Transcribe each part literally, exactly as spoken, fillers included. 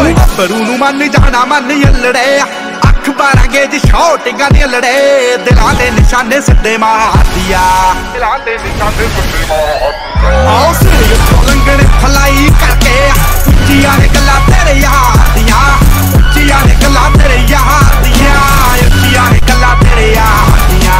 ਓਏ ਗੱਭਰੂ ਨੂੰ ਮੰਨ ਜਾਣਾ ਮੰਨ ਯੱਲੜੇ ਅੱਖ ਬਾਰਾਂ ਗੇਜ ਸ਼ੌਟਿੰਗਾਂ ਦੇ ਲੜੇ ਦਿਲਾਂ ਦੇ ਨਿਸ਼ਾਨੇ ਸਿੱਧੇ ਮਾਰਦੀਆ ਦਿਲਾਂ ਦੇ ਨਿਸ਼ਾਨੇ ਸਿੱਧੇ ਮਾਰਦੀਆ ਆਓ ਸਿਰੇ ਉੱਤੋਂ ਲੰਘਣ ਫਲਾਈ ਕਰਕੇ ਉੱਚੀਆਂ ਨੇ ਗੱਲਾਂ ਤੇਰੇ ਯਾਰ ਦੀਆਂ ਉੱਚੀਆਂ ਨੇ ਗੱਲਾਂ ਤੇਰੇ ਯਾਰ ਦੀਆਂ ਉੱਚੀਆਂ ਨੇ ਗੱਲਾਂ ਤੇਰੇ ਯਾਰ ਦੀਆਂ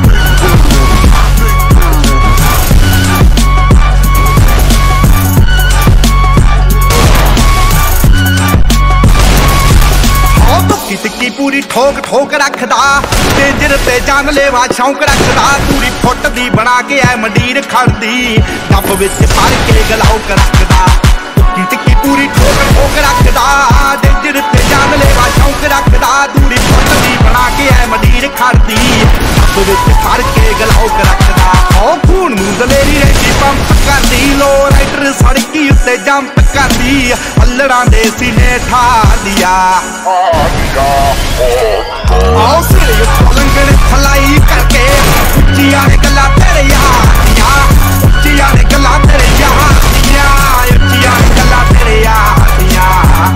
ਟਿੱਕੀ ਪੂਰੀ ਠੋਕ ਠੋਕ ਰੱਖਦਾ ਡੇਂਜਰ ਤੇ ਜਾਨ ਲੈਵਾ ਸ਼ੌਂਕ ਰੱਖਦਾ ਪੂਰੀ ਫੁੱਟ ਦੀ ਬਣਾ ਕੇ ਐ ਮੰਡੀਰ ਖੜਦੀ ਡੱਬ ਵਿੱਚ ਭਰ ਕੇ ਗਲਾਉਕ ਰੱਖਦਾ ਟਿੱਕੀ ਟਿੱਕੀ ਪੂਰੀ ਠੋਕ ਠੋਕ ਰੱਖਦਾ ਡੇਂਜਰ ਤੇ ਜਾਨ ਲੈਵਾ ਸ਼ੌਂਕ ਰੱਖਦਾ ਦੂਰੀ ਫੁੱਟ ਦੀ ਬਣਾ ਕੇ ਐ ਮੰਡੀਰ ਖੜਦੀ ਡੱਬ ਵਿੱਚ ਭਰ ਕੇ ਗਲਾਉਕ ਰੱਖਦਾ ਓ ਖੂਨ ਨੂੰ ਦਲੇਰੀ ਰਹਿੰਦੀ ਪੰਪ ਕਰਦੀ ਲੋ ਰਾਈਡਰ ਸੜਕੀ ਉੱਤੇ ਜੰਪ ਕਰਦੀ ਅੱਲੜਾਂ ਦੇ ਸੀਨੇ ਠਾਰਦੀਆ ਆਓ ਸਿਰੇ ਉੱਤੋਂ ਲੰਘਣ ਫਲਾਈ ਕਰਕੇ ਉੱਚੀਆਂ ਨੇ ਗੱਲਾਂ ਤੇਰੇ ਯਾਰ ਦੀਆਂ ਉੱਚੀਆਂ ਨੇ ਗੱਲਾਂ ਤੇਰੇ ਯਾਰ ਦੀਆਂ ਉੱਚੀਆਂ ਨੇ ਗੱਲਾਂ ਤੇਰੇ ਯਾਰ ਦੀਆਂ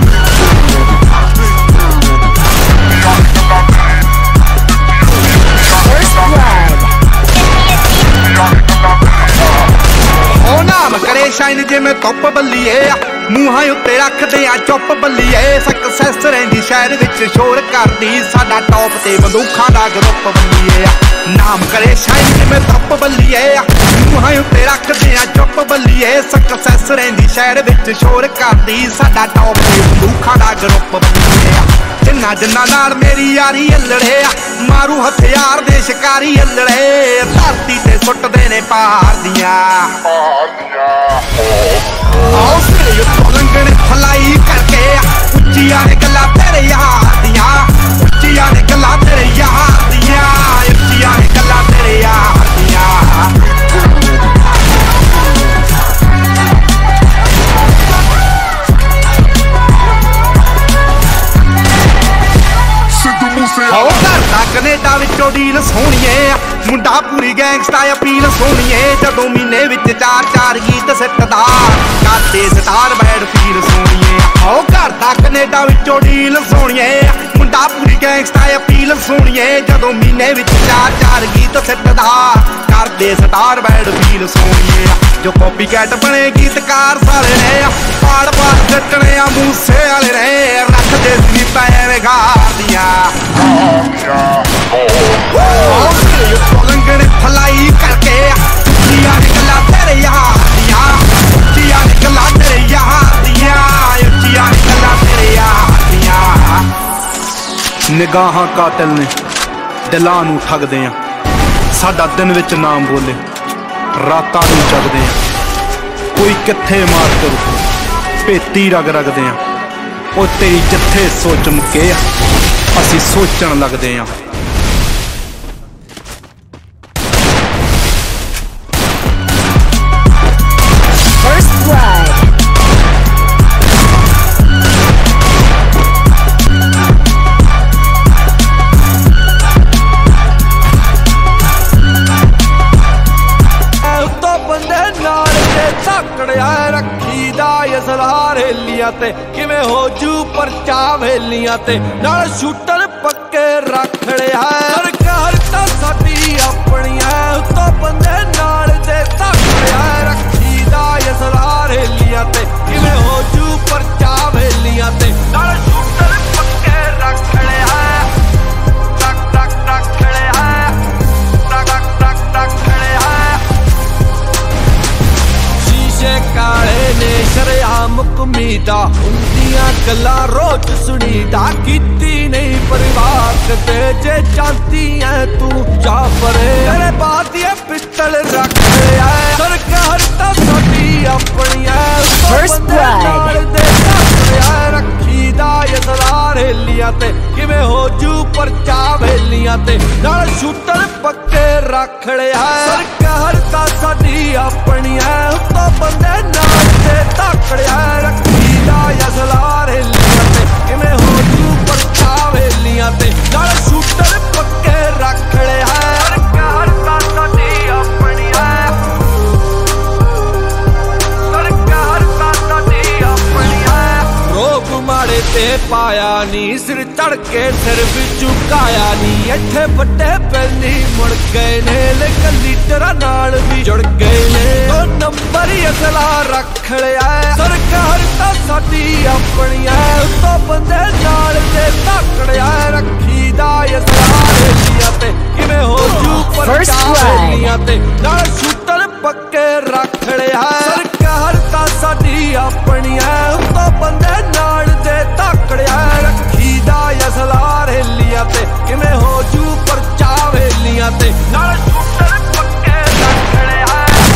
ਓ ਨਾਮ ਕਰੇ ਸ਼ਾਈਨ ਜਿਵੇਂ ਧੁੱਪ ਬੱਲੀਏ ਮੂੰਹਾਂ ਉੱਤੇ ਰੱਖਦੇ ਆ ਚੁੱਪ ਬੱਲੀਏ ਸਕਸੈਸ ਰਹਿੰਦੀ ਸ਼ਹਿਰ ਵਿੱਚ ਸ਼ੋਰ ਕਰਦੀ ਸਾਡਾ ਟੌਪ ਤੇ ਬੰਦੂਖਾਂ ਦਾ ਗਰੁੱਪ ਬੱਲੀਏ ਨਾਮ ਕਰੇ ਸ਼ਾਈਨ ਜਿਵੇਂ ਧੁੱਪ ਬੱਲੀਏ ਮੂੰਹਾਂ ਉੱਤੇ ਰੱਖਦੇ ਆ ਚੁੱਪ ਬੱਲੀਏ ਸਕਸੈਸ ਰਹਿੰਦੀ ਸ਼ਹਿਰ ਵਿੱਚ ਸ਼ੋਰ ਕਰਦੀ ਸਾਡਾ ਟੌਪ ਤੇ ਬੰਦੂਖਾਂ ਦਾ ਗਰੁੱਪ ਬੱਲੀਏ ਜਿੰਨਾ ਜਿੰਨਾ ਨਾਲ ਮੇਰੀ ਯਾਰੀ ਅੱਲੜੇ ਮਾਰੂ ਹਥਿਆਰ ਦੇ ਸ਼ਿਕਾਰੀ ਅੱਲੜੇ ਧਰਤੀ ਤੇ ਸੁੱਟਦੇ ਨੇ ਪਹਾੜ ਦੀਆਂ ਆਓ ਸਿਰੇ ਉੱਤੋਂ ਲੰਘਣ ਫਲਾਈ ਕਰਕੇ ਉੱਚੀਆਂ ਨੇ ਗੱਲਾਂ ਤੇਰੇ ਯਾਰ ਦੀਆਂ ਉੱਚੀਆਂ ਨੇ ਗੱਲਾਂ ਤੇਰੇ ਯਾਰ ਦੀਆਂ ਉੱਚੀਆਂ ਨੇ ਗੱਲਾਂ ਤੇਰੇ ਯਾਰ ਦੀਆਂ ਆਓ ਕਰਦਾ ਕਨੇਡਾ ਵਿੱਚੋਂ ਡੀਲ ਸੋਹਣੀਏ ਮੁੰਡਾ ਪੂਰੀ ਗੈਂਗਸਟਾ ਅਪੀਲ ਸੋਹਣੀਏ ਜਦੋਂ ਮਹੀਨੇ ਵਿੱਚ ਚਾਰ ਚਾਰ ਗੀਤ ਸਿੱਟਦਾ ਕਰਦੇ ਸਟਾਰ ਬੈਡ ਫੀਲ ਸੋਹਣੀਏ ਆਓ ਕਰਦਾ ਕਨੇਡਾ ਵਿੱਚੋਂ ਡੀਲ ਸੋਹਣੀਏ ਮੁੰਡਾ ਪੂਰੀ ਗੈਂਗਸਟਾ ਅਪੀਲ ਸੋਹਣੀਏ ਜਦੋਂ ਮਹੀਨੇ ਵਿੱਚ ਚਾਰ ਚਾਰ ਗੀਤ ਸਿੱਟਦਾ ਕਰਦੇ ਸਟਾਰ ਬੈਡ ਫੀਲ ਸੋਹਣੀਏ ਜੋ ਕਾਪੀ ਕੈਟ ਬਣੇ ਗੀਤਕਾਰ ਸਾਰੇ ਨੇ ਪਾੜ ਪਾੜ ਜੱਟਣੇ ਆ ਮੂਸੇ ਵਾਲੇ ਨੇ ਰੱਖਦੇ ਸੀ ਪੈਵੇਂ ਗਾਰਦੀਆਂ ਲੰਘਣ ਫਲਾਈ ਕਰਕੇ ਉੱਚੀਆਂ ਨੇ ਗੱਲਾਂ ਤੇਰੇ ਯਾਰ ਦੀਆਂ ਉੱਚੀਆਂ ਨੇ ਗੱਲਾਂ ਤੇਰੇ ਯਾਰ ਦੀਆਂ ਉੱਚੀਆਂ ਨੇ ਗੱਲਾਂ ਤੇਰੇ ਯਾਰ ਦੀਆਂ ਨਿਗਾਹਾਂ ਕਾਤਲ ਨੇ ਦਿਲਾਂ ਨੂੰ ਠੱਗਦੇ ਆ ਸਾਡਾ ਦਿਨ ਵਿੱਚ ਨਾਮ ਬੋਲੇ ਰਾਤਾਂ ਨੂੰ ਜਗਦੇ ਆ ਕੋਈ ਕਿੱਥੇ ਮਾਰ ਕਰੂ ਭੇਤੀ ਰਗ ਰਗਦੇ ਆ ਉਹ ਤੇਰੀ ਜਿੱਥੇ ਸੋਚ ਮੁੱਕੇ ਆ ਅਸੀਂ ਸੋਚਣ ਲੱਗਦੇ ਆ ਤੇ ਕਿਵੇਂ ਹੋ ਜੂ ਪਰਚਾ ਵੇਲੀਆਂ ਤੇ ਨਾਲ ਸ਼ੂਟਰ ਪੱਕੇ ਰੱਖ ਲਿਆ ਸਰਕਾਰ ਤਾਂ ਸਾਡੀ ਆਪਣੀਆਂ ਉੱਤੋਂ ਬੰਦੇ ਨਾਲ ਦੇ ਧੱਕੜਿਆ ਰੱਖੀ ਦਾ ਅਸਲਾ ਰੇਲੀਆਂ ਤੇ ਕਿਵੇਂ ਹੋ ਜੂ ਪਰਚਾ ਵੇਲੀਆਂ ਤੇ ਨਾਲ ਸ਼ੂਟਰ ਪੱਕੇ ਰੱਖ ਲਿਆ ਟਕ ਟਕ ਟਕ ਲਿਆ ਟਕ ਟਕ ਟਕ ਲਿਆ ਸ਼ੀਸ਼ੇ ਕਾਲੇ ਨੇ ਸ਼ਰਿਆਮ ਕੁਮੀਦਾ ਹੁੰਦੀਆਂ ਗੱਲਾਂ ਰੋਜ਼ ਸੁਣੀਦਾ ਕੀਤੀ ਨਹੀਂ ਪਰਿਵਾਰ ਤੇ ਜੇ ਚਾਹਤੀ ਐ ਤੂੰ ਜਾ ਪਰੇ ਤੇਰੇ ਬਾਤ ਇਹ ਪਿੱਤਲ ਰੱਖ ਲਿਆ ਸਰਕਾਰ ਤਾਂ ਸਾਡੀ ਆਪਣੀਆਂ ਨਾਲ ਦੇ ਧੱਕੜਿਆ ਰੱਖੀ ਦਾ ਅਸਲਾ ਰੇਲੀਆਂ ਤੇ ਕਿਵੇਂ ਹੋ ਜੂ ਪਰਚਾ ਵੇਲੀਆਂ ਤੇ ਨਾਲ ਸ਼ੂਟਰ ਪੱਕੇ ਰੱਖ ਲਿਆ ਸਰਕਾਰ ਤਾਂ ਸਾਡੀ ਆਪਣੀਆਂ ਉੱਤੋਂ ਬੰਦੇ ਨਾਲ ਦੇ ਧੱਕੜਿਆ ਰੱਖੀ ਦਾ ਅਸਲਾ ਰੇਲੀਆਂ ਤੇ ਕਿਵੇਂ ਹੋ ਜੂ ਪਰਚਾ ਵੇਲੀਆਂ ਤੇ ਨਾਲ ਸ਼ੂਟਰ ਪੱਕੇ ਰੱਖ ਲਿਆ ਸਰਕਾਰ ਤਾਂ ਸਾਡੀ ਆਪਣੀਆਂ ਸਰਕਾਰ ਤਾਂ ਸਾਡੀ ਆਪਣੀਆਂ ਰੋਗ ਮਾੜੇ ते पाया नी, सिर चढ़ के सिर भी झुकाया नी। इत्थे बड़े पैनी मुड़ गए ने, लेकिन लीडरां नाल भी जुड़ गए ने। दो नंबर असला रख लिया सरकार तां साडी अपनी है, उत्तों बंदे नाल ते तकड़िया रखी दा असला रेलियां ते किवें हो जू परचा रेलियां ते नाल शूटर पक्के रख लिया सरकार तां साडी अपनी है, उत्तों बंदे नाल ते तकड़िया रखी दा असला रेलियां ते किवें हो जू परचा वेलियां ते नाल शूटर पक्के रख लिया।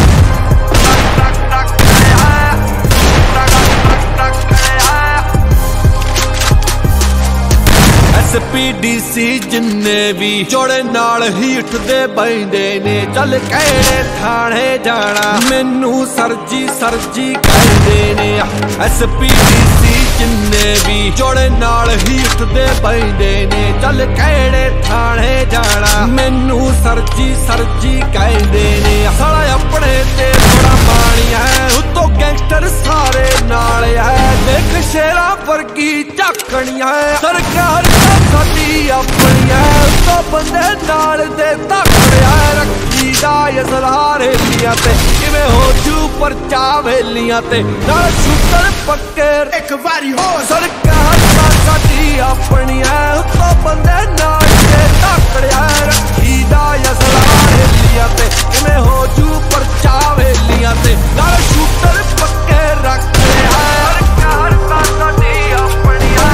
एस पी डी सी जिन्ने भी जोड़े नाल ही उठदे बैंदे ने, चल केड़े थाने जाना मैनू सरजी सरजी कहंदे ने। एस पी डी सी जिन्ने भी जोड़े नाल ही उठदे बैंदे ने, चल केड़े थाने जाना मैनू सरजी सरजी कहंदे ने। साला अपने ते बड़ा पानी है, उत्तों गैंगस्टर सारे नाल है, देख शेरा वर्गी झाकणियां सरकार साडी अपनी है, उत्तों बंदे नाल दे तकड़िया रखी दा असला रेलियां ते किवें हो जू परचा वेलियां ते नाल शूटर पक्के एक बारी हो सरकार साडी अपनी है, उत्तों बंदे नाल दे तकड़िया रखी दा असला रेलियां ते किवें हो जू परचा वेलियां ते नाल शूटर पक्के रख लिया सरकार साडी अपनी है।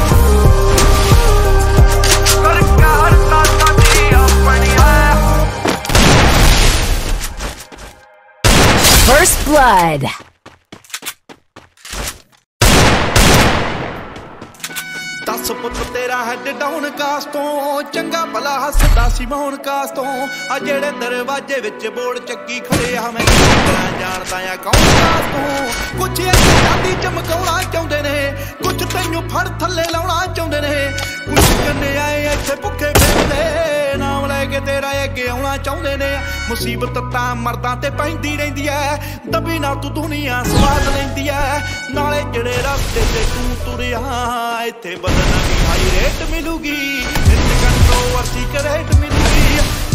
First Blood. दस पुत तेरा हैड डाउन कास तो चंगा भला हसदा सी मोहन कास तो आ जेड़े दरवाजे विच बोर्ड चक्की खड़े आ मैं जानदा आ कौन कास तो कुछ ऐसी शादी चमकाउणा चाहुंदे ने कुछ तैनू फड़ थल्ले लाउणा चाहुंदे ने कुछ कन्ने आए इत्थे भुखे फिरदे नाम लैके तेरा अगे आउणा चाहुंदे ने मुसीबत तां मर्दां ते पैंदी रहिंदी ऐ दबी ना तू दुनिया स्वाद लैंदी ऐ नाले जेड़े रस्ते ते तू तुरिया इत्थे नवी हाई रेट मिलूगी नित कंट्रोवर्सी करेट मिलूगी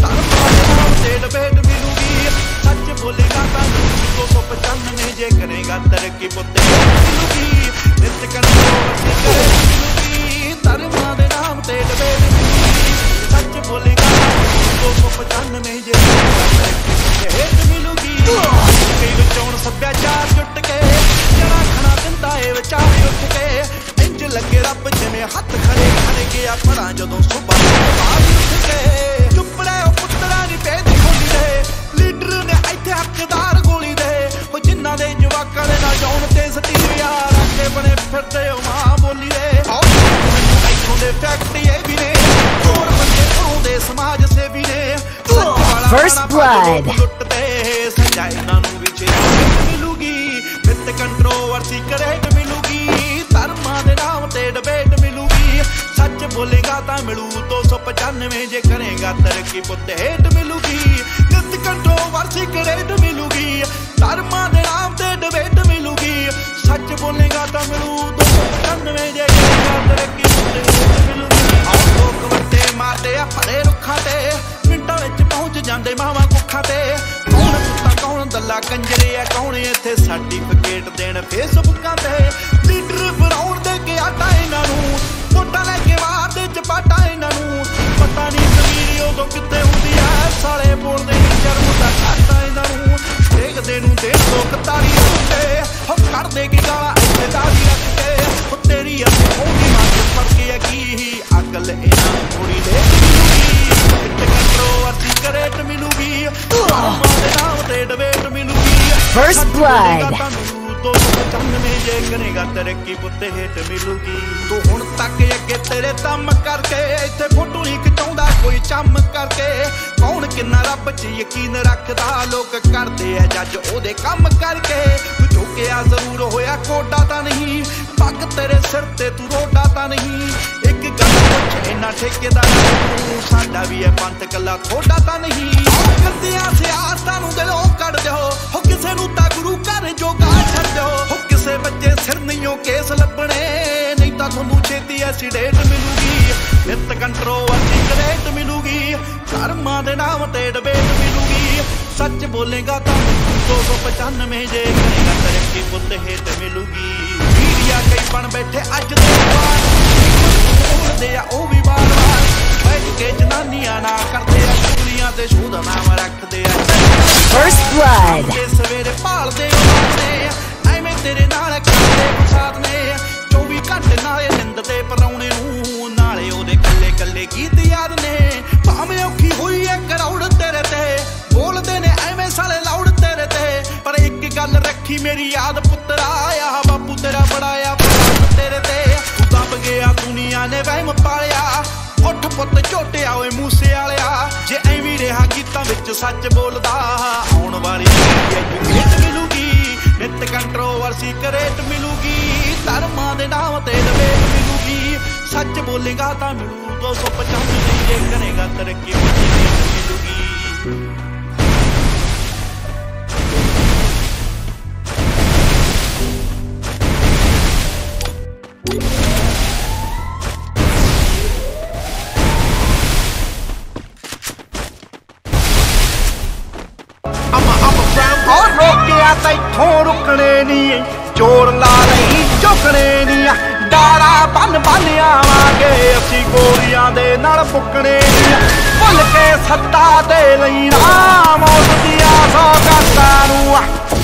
से डिबेट मिलूगी सच बोलेगा दो सौ पचानवे जे करेगा तरक्की पुत्ते मिलूगी नित कंट्रोवर्सी करेट मिलूगी धर्मा दे नाम ते डिबेट मिलूगी सच बोलेगा दो सौ पचानवे जे करेगा तरक्की पुत्ते हेट मिलूगी कई विचों सभ्याचार जुट के जरा खना दिंदा ए विचार उठ के लगे रब जिवें हथ खड़े कर गया भला जदों सुबह बाहर उठ के चुपड़े पुत्तरा नी भेद खोली दे लीडर ने इत्थे हकदार गोली दे ओ जिन्ना दे जवाकां दे ना जाउण ते सटीरिया रखे बने फिरदे ओ मां बोली दे इत्थों दे फैक्टरी ए भी ने चोर बंदे घरों दे समाज सेवी ने First Blood लुटदे सजा इन्हां नूं भी छेती मिलूगी नित कंट्रोवर्सी करेट मिलूगी धर्मां दे नाम ते डिबेट मिलूगी सच बोलेगा तां मिलू दो सौ पचानवे जे करेगा तरक्की पुत्त हेट मिलूगी नित कंट्रोवर्सी करेट मिलूगी धर्मां दे नाम ते डिबेट मिलूगी सच बोलेगा तां मिलू दो सौ पचानवे जे करेगा तरक्की पुत्त हेट मिलूगी आओ लोक वट्टे मारदे आ भरे रुखां ते मिंटां विच पहुंच जांदे मावां कुखां ते कौन कुत्ता कौन दल्ला कंजरे आ कौन इत्थे सर्टिफिकेट देण फेसबुकां ते लीडर बनाउण दे के आटा इन्हां नूं वोटां लैके मारदे चपाटा इन्हां नूं पता नहीं जमीर उदों कित्थे हुंदी ऐ साले बोलदे नी शर्म दा घाटा इन्हां नूं देखदे नूं देण लोक तारी रखदे हो कढदे की गालां इत्थे दाड़ी रख के हो तेरी असीं होंदी मार फड़ के अगी अकल इन्हां नूं थोड़ी दे मिलूगी कंट्रोवर्सी करेट मिलूगी धर्मां दे नाम ते डिबेट मिलूगी First Blood दो सौ पचानवे जे करेगा तरक्की पुत्ते हेट मिलूगी तू हुण तक अगे तेरे दम करके इत्थे फोटो ही खिचाउंदा कोई चम करके कौन किन्ना रब च यकीन रखदा लोक करदे ऐ जज ओदे कम करके तू झुकिया जरूर होया कोडा तां नहीं पग तेरे सिर ते तू रोडा तां नहीं एक गल पुछ इन्ना ठेकेदार तू साडा भी है पंथ कल्ला थोड़ा तां नहीं करदियां सियासतां नूं दिलों कढ दिओ हो किसे नूं तां गुरु घर जोगा छड्ड हो किसे बच्चे सिर नहीं केस लभणे नहीं तां ਐਸੀਡੇਟ ਮਿਲੂਗੀ, ਨਿਤ ਕੰਟਰੋਵਰਸੀ ਕ੍ਰੇਟ ਮਿਲੂਗੀ, ਧਰਮਾਂ ਦੇ ਨਾਮ ਤੇ ਡਿਬੇਟ ਮਿਲੂਗੀ। ਸੱਚ ਬੋਲੇਗਾ ਤਾਂ ਦੋ ਸੌ ਪਚਾਨਵੇਂ ਜੇ ਕਰੇਗਾ ਤਰੱਕੀ ਪੁੱਤ ਹੇਠ ਮਿਲੂਗੀ। ਮੀਡੀਆ ਕਈ ਬਣ ਬੈਠੇ ਅੱਜ ਦੇ ਬਾਅਦ ਬੋਲਦੇ ਆ ਉਹ ਵੀ ਵਾਰ ਵਾਰ, ਬੈਠ ਕੇ ਜਨਾਨੀਆਂ ਨਾ ਕਰਦੇ ਆ ਚੁਗਲੀਆਂ ਤੇ ਸ਼ੂਦਾ ਨਾਮ ਰੱਖਦੇ ਆ। First blood. ਸਵੇਰੇ ਭਾਲਦੇ ਨੇ ਐਵੇਂ ਤੇਰੇ ਨਾਲ ਕਰਦੇ ਫਸਾਦ ਨੇ, ਚੌਵੀ ਘੰਟੇ ਨਾਲੇ ਨਿੰਦ ਤੇ ਪਰਾਉਣੇ ਨੂੰ, ਨਾਲੇ ਉਹਦੇ ਕੱਲੇ ਕੱਲੇ ਗੀਤ ਯਾਦ ਨੇ। ਭਾਵੇਂ ਔਖੀ ਹੋਈ ਐ ਕਰੌੜ ਤੇਰੇ ਤੇ, ਬੋਲਦੇ ਨੇ ਐਵੇਂ ਸਾਲੇ ਲਾਉੜ ਤੇਰੇ ਤੇ, ਪਰ ਇੱਕ ਗੱਲ ਰੱਖੀ ਮੇਰੀ ਯਾਦ ਪੁੱਤਰਾ, ਆ ਬਾਪੂ ਤੇਰਾ ਬੜਾ ਆ ਤੇਰੇ ਤੇ। ਤੂੰ ਦੱਬ ਗਿਆ ਦੁਨੀਆ ਨੇ ਵਹਿਮ ਪਾਲਿਆ, ਉੱਠ ਪੁੱਤ ਝੋਟਿਆ ਓਏ ਮੂਸੇ ਵਾਲਿਆ। ਜੇ ਐਵੇਂ ਰਿਹਾ ਗੀਤਾਂ ਵਿੱਚ ਸੱਚ ਬੋਲਦਾ, ਆਉਣ ਵਾਲੀ ਐਜੂਕੇਟ ਮਿਲੂਗੀ, ਨਿਤ ਕੰਟਰੋਵਰਸੀ ਕ੍ਰੇਟ ਮਿਲੂਗੀ, ਧਰਮਾਂ ਦੇ ਨਾਮ ਤੇ ਡਿਬੇਟ ਮਿਲੂਗੀ। ਸੱਚ ਬੋਲੇਗਾ ਤਾਂ ਮਿਲੂ ਦੋ ਸੌ ਪਚਾਨਵੇਂ ਜੇ ਕਰੇਗਾ ਤਰੱਕੀ ਮਿਲੂਗੀ। ਉਹ ਰੋਕਿਆ ਤੈਥੋਂ ਰੁਕਣੇ ਨੀ, ਚੋਰ ਲਾ ਲਈ ਝੁਕਣੇ ਨੀ, ਡਾਰਾ ਬੰਨ ਬੰਨ ਆਵਾਂਗੇ ਅਸੀਂ ਗੋਲੀਆਂ ਦੇ ਨਾਲ ਫੁੱਕਣੇ ਨੀ। ਭੁੱਲ ਕੇ ਸੱਤਾ ਦੇ ਲਈ ਨਾ ਮੌਤ ਦੀਆਂ ਸੌਗਾਤਾਂ ਨੂੰ,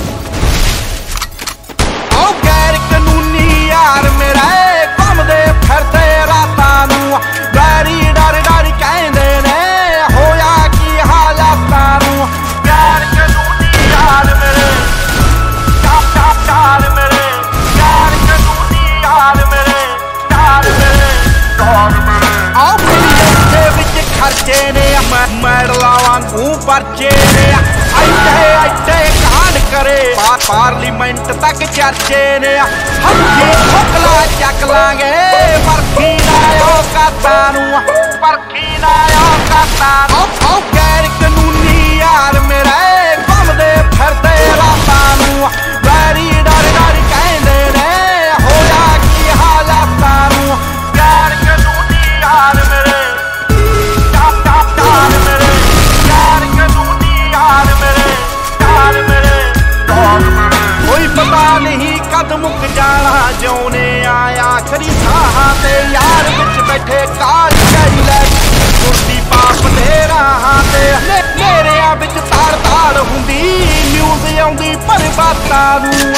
ਉਹ ਗੈਰ ਕਾਨੂੰਨੀ ਯਾਰ ਮੇਰੇ ਘੁੰਮਦੇ ਫਿਰਦੇ ਰਾਤਾਂ ਨੂੰ, ਵੈਰੀ ਡਰ ਡਰ ਕਹਿੰਦੇ ਨੇ ਹੋਇਆ ਕੀ ਹਾਲਾਤਾਂ ਨੂੰ। ਗੈਰ ਕਾਨੂੰਨੀ ਯਾਰ ਮੇਰੇ ਚਾਪ ਚਾਪ ਚਾਲ ਮੇਰੇ, ਗੈਰ ਕਾਨੂੰਨੀ ਯਾਰ ਮੇਰੇ ਚਾਲ ਮੇਰੇ ਚਾਲ ਮੇਰੇ। ਆਓ ਮੇਰੇ ਵਿੱਚ ਖਰਚੇ ਨੇ ਮੈਡਲਾਂ ਵਾਂਗੂ ਪਰਚੇ ਨੇ, ਐਡੇ ਐਡੇ ਕਾਂਡ ਕਰੇ ਪਾਰਲੀਮੈਂਟ ਤੱਕ ਚਰਚੇ ਨੇ। ਹੱਥੀ ਠੋਕਲਾ ਚੱਕ ਲਾਂਗੇ ਪਰਖੀ ਨਾ ਔਕਾਤਾਂ ਨੂੰ, ਪਰਖੀ ਨਾ ਔਕਾਤਾਂ ਨੂੰ। ਆਓ ਗੈਰ ਕਾਨੂੰਨੀ ਯਾਰ ਮੇਰੇ ਘੁੰਮਦੇ ਫਿਰਦੇ ਰਾਤਾਂ ਨੂੰ, ਵੈਰੀ ਡਰ ਡਰ ਕਹਿੰਦੇ ਨੇ ਹੋਇਆ ਕੀ ਹਾਲਾਤਾਂ ਨੂੰ। ਗੈਰ ਕਾਨੂੰਨੀ ਯਾਰ ਮੇਰੇ ਚਾਪ ਚਾਪ ਚਾਲ ਮੇਰੇ, ਗੈਰ ਕਾਨੂੰਨੀ ਯਾਰ ਮੇਰੇ ਚਾਲ ਮੇਰੇ ਚਾਲ ਮੇਰੇ। ਕੋਈ ਪਤਾ ਨਹੀਂ ਕਦ ਮੁੱਕ ਜਾਣਾ ਜਿਉਨੇ ਆ ਆਖਰੀ ਸਾਹਾਂ ਤੇ, ਯਾਰ ਵਿੱਚ ਬੈਠੇ ਕਾਲ ਕਰੀ ਲੈ ਕੁਰਸੀ ਪਾਪ ਦੇ ਰਾਹਾਂ ਤੇ। ਮੇਰਿਆਂ ਵਿੱਚ ਤਾੜ ਤਾੜ ਹੁੰਦੀ ਨਿਊਜ਼ ਆਉਂਦੀ ਬਰਬਾਦਾਂ ਨੂੰ,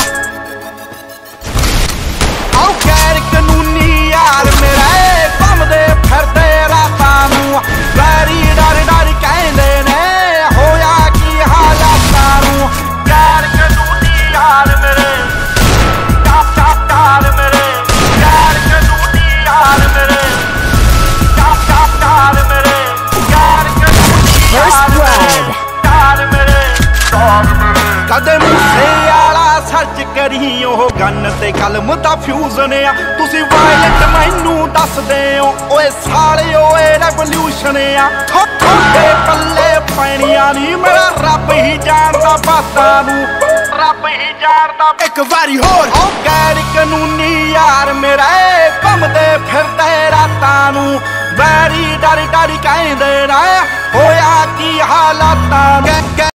ਆਓ ਗੈਰ ਕਾਨੂੰਨੀ ਯਾਰ ਮੇਰੇ ਘੁੰਮਦੇ ਫਿਰਦੇ ਰਾਤਾਂ ਨੂੰ, ਵੈਰੀ ਡਰ ਡਰ ਕਹਿੰਦੇ ਨੇ ਹੋਇਆ ਕੀ ਹਾਲਾਤਾਂ ਨੂੰ। ਗੈਰ ਕਾਨੂੰਨੀ ਯਾਰ ਮੇਰੇ ਚਾਪ ਚਾਪ ਚਾਲ ਮੇਰੇ, ਗੈਰ ਕਾਨੂੰਨੀ ਯਾਰ ਮੇਰੇ ਚਾਪ ਚਾਪ ਚਾਲ ਮੇਰੇ, ਗੈਰ ਕਾਨੂੰਨੀ First blood. ਚਾਲ ਮੇਰੇ ਚਾਲ ਮੇਰੇ। ਕਦੇ ਮੂਸੇ ਵਾਲਾ ਸਰਚ ਕਰੀ ਉਹ ਗਨ ਤੇ ਕਲਮ ਦਾ ਫਿਊਜ਼ਨ ਆ, ਤੁਸੀਂ ਵਾਇਲੈਂਟ ਮੈਨੂੰ ਦੱਸਦੇ ਹੋ ਓਏ ਸਾਲੇ ਓਏ ਰੈਵੋਲੂਸ਼ਨ ਆ। ਤੁਹਾਡੇ ਪੱਲੇ ਪੈਣੀਆਂ ਨੀ ਮੇਰਾ ਰੱਬ ਹੀ ਜਾਣਦਾ ਬਾਤਾਂ ਨੂੰ, ਰੱਬ ਹੀ ਜਾਣਦਾ। ਇੱਕ ਵਾਰੀ ਹੋਰ ਉਹ ਗੈਰ ਕਾਨੂੰਨੀ ਯਾਰ ਮੇਰੇ ਘੁੰਮਦੇ ਫਿਰਦੇ ਰਾਤਾਂ ਨੂੰ, ਵੈਰੀ ਡਰ ਡਰ ਕਹਿੰਦੇ ਨਾ ਹੋਇਆ ਕੀ ਹਾਲਾਤਾਂ ਨੂੰ।